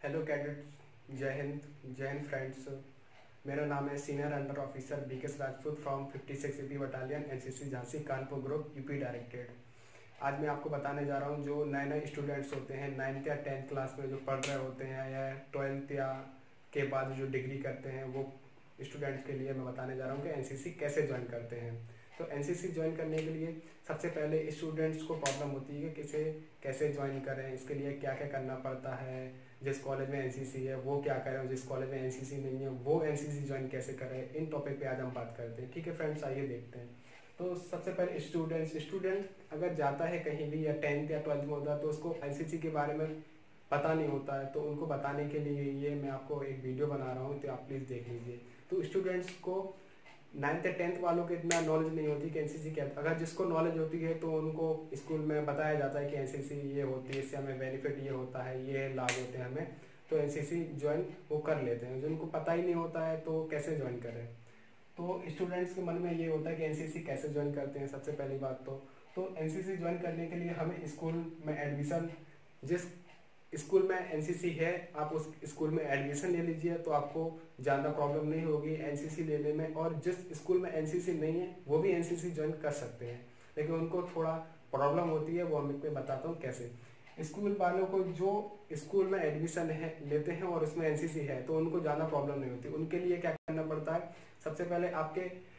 Hello cadets, जय Hind friends. मेरा नाम है senior under officer BKS Rajput from 56 EP battalion NCC Jhansi Kanpur group UP directed. आज मैं आपको बताने जा रहा हूँ जो नए नए स्टूडेंट्स होते हैं 9th या 10th क्लास में जो पढ़ रहे होते हैं या 12th या के बाद जो डिग्री करते हैं वो स्टूडेंट्स के लिए मैं बताने जा रहा हूँ कि एनसीसी कैसे ज्वाइन करते हैं। तो एनसीसी ज्वाइन करने के लिए सबसे पहले स्टूडेंट्स को प्रॉब्लम होती है कि कैसे ज्वाइन करें, इसके लिए क्या क्या करना पड़ता है। जिस कॉलेज में एनसीसी है वो क्या करें, जिस कॉलेज में एनसीसी नहीं है वो एनसीसी ज्वाइन कैसे करें, इन टॉपिक पे आज हम बात करते हैं। ठीक है फ्रेंड्स, आइए देखते हैं। तो सबसे पहले स्टूडेंट अगर जाता है कहीं भी या 10th या 12th में होता है तो उसको एनसीसी के बारे में पता नहीं होता है, तो उनको बताने के लिए ये मैं आपको एक वीडियो बना रहा हूँ, तो आप प्लीज़ देख लीजिए। तो स्टूडेंट्स को 9th या 10th वालों को इतना नॉलेज नहीं होती कि एनसीसी क्या है। अगर जिसको नॉलेज होती है तो उनको स्कूल में बताया जाता है कि एनसीसी ये होती है, इससे हमें बेनिफिट ये होता है, ये लाभ होते हैं हमें, तो एनसीसी ज्वाइन वो कर लेते हैं। जिनको पता ही नहीं होता है तो कैसे ज्वाइन करें। तो स्टूडेंट्स के मन में ये होता है कि एनसीसी कैसे ज्वाइन करते हैं। सबसे पहली बात तो एनसीसी ज्वाइन करने के लिए हमें स्कूल में एडमिशन, जिस स्कूल में एनसीसी है आप उस स्कूल में एडमिशन ले लीजिए, तो आपको ज़्यादा प्रॉब्लम नहीं होगी एनसीसी लेने में। और जिस स्कूल में एनसीसी नहीं है वो भी एनसीसी ज्वाइन कर सकते हैं, लेकिन उनको थोड़ा प्रॉब्लम होती है, वो मैं बताता हूँ कैसे। स्कूल वालों को जो स्कूल में एडमिशन है लेते हैं और उसमें एनसीसी है तो उनको ज़्यादा प्रॉब्लम नहीं होती। उनके लिए क्या करना पड़ता है, सबसे पहले आपके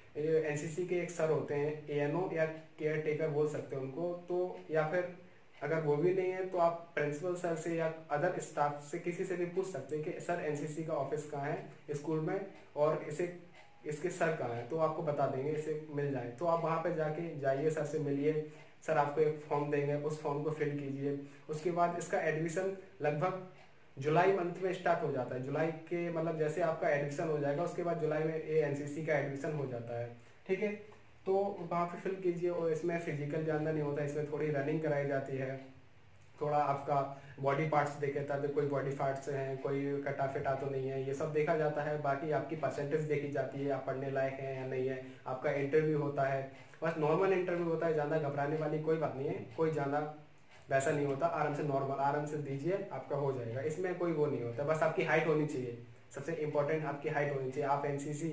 एनसीसी के एक सर होते हैं, एएनओ या केयर टेकर बोल सकते हैं उनको, तो या फिर अगर वो भी नहीं है तो आप प्रिंसिपल सर से या अदर स्टाफ से किसी से भी पूछ सकते हैं कि सर एनसीसी का ऑफिस कहाँ है स्कूल में और इसके सर कहाँ है, तो आपको बता देंगे, इसे मिल जाए। तो आप वहाँ पे जाइए, सर से मिलिए, सर आपको एक फॉर्म देंगे, उस फॉर्म को फिल कीजिए। उसके बाद इसका एडमिशन लगभग जुलाई मंथ में स्टार्ट हो जाता है। जुलाई के मतलब जैसे आपका एडमिशन हो जाएगा उसके बाद जुलाई में ये एनसीसी का एडमिशन हो जाता है। ठीक है, तो वहाँ पे फिल कीजिए। और इसमें फिजिकल ज़्यादा नहीं होता, इसमें थोड़ी रनिंग कराई जाती है, थोड़ा आपका बॉडी पार्ट्स देखे जाते, कोई बॉडी पार्ट्स हैं, कोई कटा फिटा तो नहीं है, ये सब देखा जाता है। बाकी आपकी परसेंटेज देखी जाती है, आप पढ़ने लायक हैं या नहीं है। आपका इंटरव्यू होता है, बस नॉर्मल इंटरव्यू होता है, ज़्यादा घबराने वाली कोई बात नहीं है, कोई ज़्यादा वैसा नहीं होता। आराम से नॉर्मल आराम से दीजिए, आपका हो जाएगा। इसमें कोई वो नहीं होता, बस आपकी हाइट होनी चाहिए। सबसे इंपॉर्टेंट आपकी हाइट होनी चाहिए। आप एनसीसी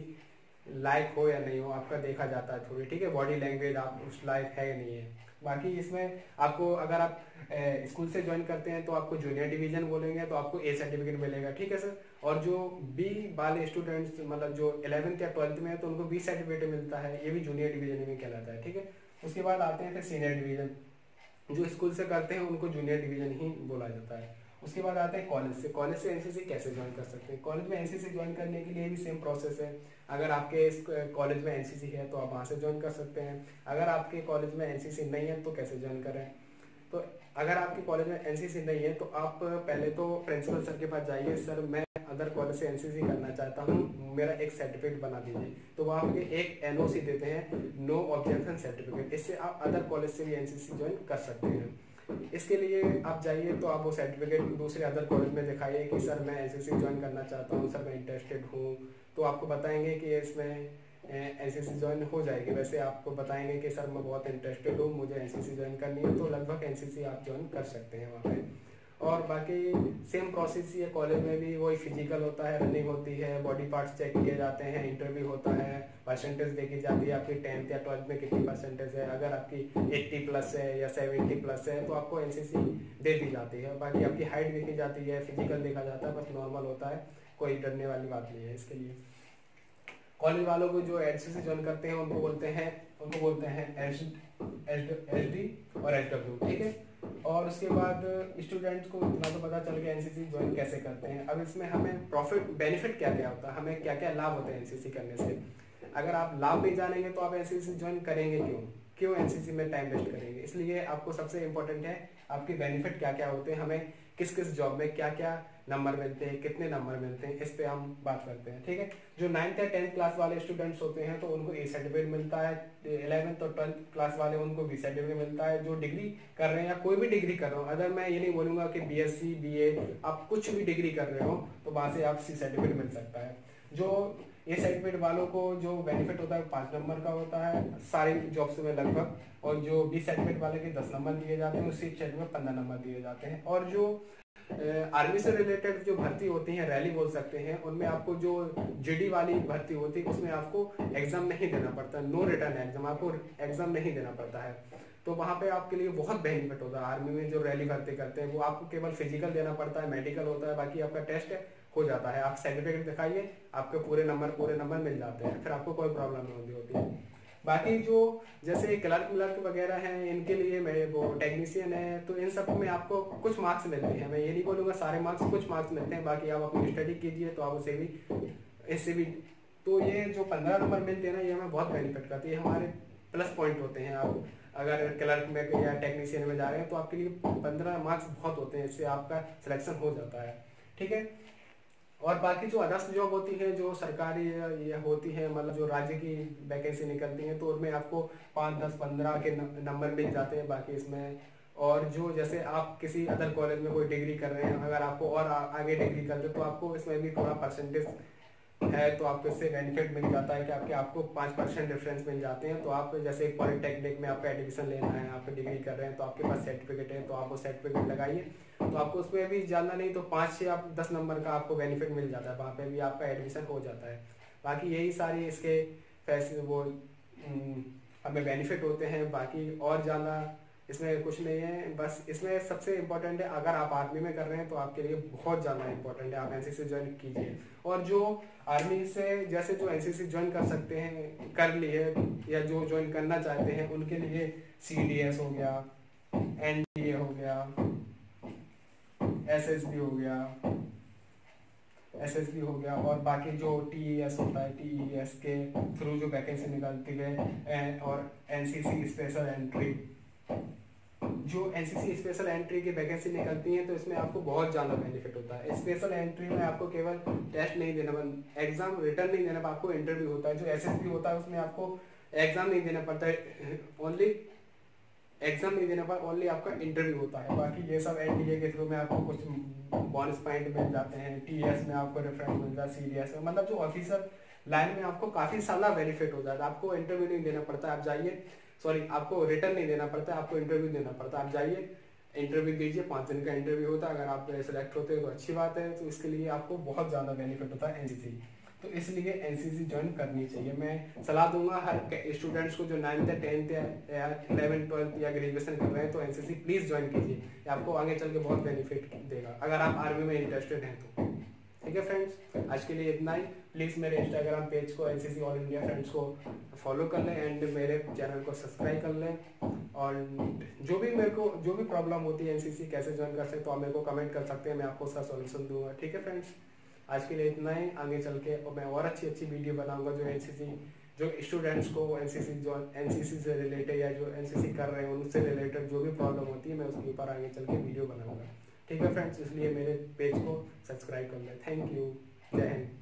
लायक हो या नहीं हो आपका देखा जाता है थोड़ी। ठीक है, बॉडी लैंग्वेज आप उस लायक है या नहीं है। बाकी इसमें आपको अगर आप स्कूल से ज्वाइन करते हैं तो आपको जूनियर डिवीजन बोलेंगे तो आपको ए सर्टिफिकेट मिलेगा। ठीक है सर। और जो बी वाले स्टूडेंट्स मतलब जो 11th या 12th में है तो उनको बी सर्टिफिकेट मिलता है, ये भी जूनियर डिवीजन में कहलाता है। ठीक है, उसके बाद आते हैं फिर सीनियर डिवीजन। जो स्कूल से करते हैं उनको जूनियर डिवीजन ही बोला जाता है। उसके बाद आते हैं कॉलेज से एनसीसी कैसे ज्वाइन कर सकते हैं। कॉलेज में एनसीसी ज्वाइन करने के लिए भी सेम प्रोसेस है। अगर आपके कॉलेज में एनसीसी है तो आप वहाँ से ज्वाइन कर सकते हैं। अगर आपके कॉलेज में एनसीसी नहीं है तो कैसे ज्वाइन करें। तो अगर आपके कॉलेज में एनसीसी नहीं है तो आप पहले तो प्रिंसिपल सर के पास जाइए, सर मैं अदर कॉलेज से एनसीसी करना चाहता हूँ, मेरा एक सर्टिफिकेट बना दीजिए। तो वहाँ पे एक एनओसी देते हैं, नो ऑब्जेक्शन सर्टिफिकेट। इससे आप अदर कॉलेज से भी एनसीसी ज्वाइन कर सकते हैं। इसके लिए आप जाइए तो आप वो सर्टिफिकेट दूसरे अदर कॉलेज में दिखाइए कि सर मैं एनसीसी ज्वाइन करना चाहता हूँ, सर मैं इंटरेस्टेड हूँ। तो आपको बताएंगे कि इसमें एनसीसी ज्वाइन हो जाएगी। वैसे आपको बताएंगे कि सर मैं बहुत इंटरेस्टेड हूँ, मुझे एनसीसी ज्वाइन करनी है, तो लगभग एनसीसी आप ज्वाइन कर सकते हैं वहाँ पे। और बाकी सेम प्रोसेस ही है, कॉलेज में भी वही फिजिकल होता है, रनिंग होती है, बॉडी पार्ट्स चेक किए जाते हैं, इंटरव्यू होता है, परसेंटेज देखी जाती है, आपकी 10th या 12th में कितनी परसेंटेज है। अगर आपकी 80+ है या 70+ है तो आपको एनसीसी दे दी जाती है। बाकी आपकी हाइट देखी जाती है, फिजिकल देखा जाता है, बस नॉर्मल होता है, कोई डरने वाली बात नहीं है इसके लिए। कॉलेज वालों को जो एनसीसी ज्वाइन करते हैं उनको बोलते हैं एसडी और एसडब्ल्यू। ठीक है, और उसके बाद स्टूडेंट्स को इतना तो पता चल गया एनसीसी ज्वाइन कैसे करते हैं। अब इसमें हमें प्रॉफिट बेनिफिट क्या क्या होता है, हमें क्या क्या लाभ होते हैं एनसीसी करने से। अगर आप लाभ नहीं जानेंगे तो आप एनसीसी ज्वाइन करेंगे क्यों एनसीसी में टाइम वेस्ट करेंगे। इसलिए आपको सबसे इंपॉर्टेंट है आपके बेनिफिट क्या क्या होते हैं, हमें किस किस जॉब में क्या क्या नंबर मिलते हैं, कितने नंबर मिलते हैं, इस पे हम बात करते हैं। ठीक है, जो 9th या 10th क्लास वाले स्टूडेंट्स होते हैं तो उनको ए सर्टिफिकेट मिलता है। 11th और 12th क्लास वाले उनको बी सर्टिफिकेट मिलता है। जो डिग्री कर रहे हैं या कोई भी डिग्री कर रहे हो, अगर मैं ये नहीं बोलूंगा कि बीएससी बीए आप कुछ भी डिग्री कर रहे हो तो वहां से आप सी सर्टिफिकेट मिल सकता है। जो ए सर्टिफिकेट वालों को जो बेनिफिट होता है 5 नंबर का होता है सारी जॉब्स में लगभग, और जो बी सर्टिफिकेट वाले के 10 नंबर दिए जाते हैं, सी सर्टिफिकेट 15 नंबर दिए जाते हैं। और जो आर्मी से रिलेटेड जो भर्ती होती है, रैली बोल सकते हैं, उनमें आपको जो जीडी वाली भर्ती होती है उसमें आपको एग्जाम नहीं देना पड़ता, नो रिटर्न एग्जाम, आपको एग्जाम नहीं देना पड़ता है। तो वहाँ पे आपके लिए बहुत बेनिफिट होता है। आर्मी में जो रैली भर्ती करते हैं वो आपको केवल फिजिकल देना पड़ता है, मेडिकल होता है, बाकी आपका टेस्ट हो जाता है, आप सर्टिफिकेट दिखाइए, आपके पूरे नंबर मिल जाते हैं, फिर आपको कोई प्रॉब्लम नहीं होती है। बाकी जो जैसे क्लर्क वगैरह हैं, इनके लिए मैं वो टेक्नीशियन है, तो इन सब में आपको कुछ मार्क्स मिलते हैं। मैं ये नहीं बोलूँगा सारे मार्क्स, कुछ मार्क्स मिलते हैं, बाकी आप अपनी स्टडी कीजिए तो आप उसे भी इससे भी। तो ये जो 15 नंबर मिलते हैं ना, ये हमें बहुत बेनिफिट करती है, हमारे प्लस पॉइंट होते हैं। आप अगर क्लर्क में या टेक्नीशियन में जा रहे हैं तो आपके लिए 15 मार्क्स बहुत होते हैं, इससे आपका सिलेक्शन हो जाता है, ठीक है। और बाकी जो अदर्स जॉब होती है, जो सरकारी ये होती है, मतलब जो राज्य की वैकेंसी निकलती है, तो उनमें आपको 5, 10, 15 के नंबर मिल जाते हैं बाकी इसमें। और जो जैसे आप किसी अदर कॉलेज में कोई डिग्री कर रहे हैं, अगर आपको और आगे डिग्री करते तो आपको इसमें भी थोड़ा परसेंटेज है, तो आपको इससे बेनिफिट मिल जाता है कि आपको 5% डिफरेंस मिल जाते हैं। तो आप जैसे पॉलिटेक्निक में आपका एडमिशन लेना है, आप डिग्री कर रहे हैं, तो आपके पास सर्टिफिकेट है, तो आप वो सर्टिफिकेट लगाइए, तो आपको उसमें भी ज़्यादा नहीं तो 5 से आप 10 नंबर का आपको बेनिफिट मिल जाता है, वहाँ पे भी आपका एडमिशन हो जाता है। बाकी यही सारी इसके पैसे वो हमें बेनिफिट होते हैं, बाकी और ज़्यादा इसमें कुछ नहीं है। बस इसमें सबसे इम्पोर्टेंट है, अगर आप आर्मी में कर रहे हैं तो आपके लिए बहुत ज़्यादा इम्पोर्टेंट है, आप एनसीसी ज्वाइन कीजिए। और जो आर्मी से जैसे जो एनसीसी ज्वाइन कर सकते हैं, कर लिए, या जो ज्वाइन करना चाहते हैं, उनके लिए सीडीएस हो गया, एनडीए हो गया, एसएसबी हो गया, और बाकी जो टीईएस होता है, टीईएस के थ्रू जो वैकेंसी निकलती है, और एनसीसी स्पेशल एंट्री, जो एनसीसी स्पेशल एंट्री की वैकेंसी निकलती है, तो इसमें आपको बहुत ज़्यादा बेनिफिट होता है। स्पेशल एंट्री में आपको केवल टेस्ट नहीं देना, एग्जाम रिटर्न नहीं देना, आपको इंटरव्यू होता है। जो एसएसबी होता है उसमें आपको एग्जाम नहीं देना पड़ता है, ओनली एग्जाम नहीं देना पड़ता, ओनली आपका इंटरव्यू होता है। बाकी ये सब एनडीए के थ्रू में आपको कुछ बोनस पॉइंट मिल जाते हैं, टीएस में आपको रेफरेंस मिलता है, सीडीएस में, मतलब जो ऑफिसर लाइन में आपको काफ़ी सारा बेनिफिट हो जाता है। आपको इंटरव्यू नहीं देना पड़ता, आप जाइए, सॉरी आपको रिटर्न नहीं देना पड़ता, आपको इंटरव्यू देना पड़ता है। आप जाइए, इंटरव्यू दीजिए, 5 दिन का इंटरव्यू होता है, अगर आप सेलेक्ट होते हैं तो अच्छी बात है। तो इसके लिए आपको बहुत ज़्यादा बेनिफिट होता है एनसीसी, तो इसलिए एनसीसी ज्वाइन करनी चाहिए। मैं सलाह दूंगा हर स्टूडेंट्स को जो 9th या 10th या 11th 12th या ग्रेजुएशन कर रहे हैं, तो एनसीसी प्लीज़ ज्वाइन कीजिए, आपको आगे चल के बहुत बेनिफिट देगा, अगर आप आर्मी में इंटरेस्टेड हैं तो। ठीक है फ्रेंड्स, आज के लिए इतना ही। प्लीज़ मेरे इंस्टाग्राम पेज को एनसीसी ऑल इंडिया फ्रेंड्स को फॉलो कर लें, एंड मेरे चैनल को सब्सक्राइब कर लें। और जो भी प्रॉब्लम होती है एनसीसी कैसे ज्वाइन कर सकते, तो आप मेरे को कमेंट कर सकते हैं, मैं आपको उसका सॉल्यूशन दूंगा। ठीक है फ्रेंड्स, आज के लिए इतना ही। आगे चल के और मैं और अच्छी वीडियो बनाऊंगा, जो एनसीसी जो स्टूडेंट्स को एनसीसी से रिलेटेड या जो एनसीसी कर रहे हैं उनसे रिलेटेड जो भी प्रॉब्लम होती है, मैं उसके ऊपर आगे चल के वीडियो बनाऊंगा। ठीक है फ्रेंड्स, इसलिए मेरे पेज को सब्सक्राइब कर लें। थैंक यू, जय हिंद।